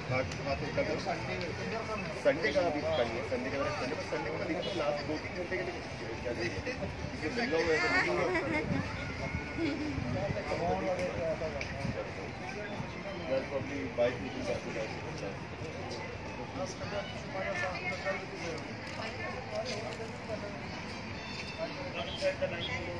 Sunday का अभी Sunday का संडे को देखो लास्ट 2-3 घंटे के लिए क्या मिला हुआ है probably buy people that would also